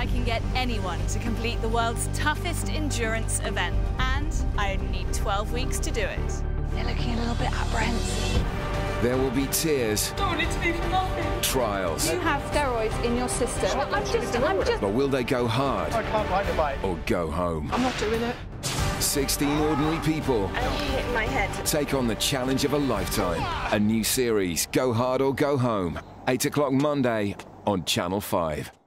I can get anyone to complete the world's toughest endurance event. And I only need 12 weeks to do it. You're looking a little bit apprehensive. There will be tears, Don't want it to be for nothing. trials. You have steroids in your system. I'm just... But will they go hard I can't ride a bike. or go home? I'm not doing it. 16 ordinary people I'm hitting my head. take on the challenge of a lifetime. A new series, Go Hard or Go Home. 8 o'clock Monday on Channel 5.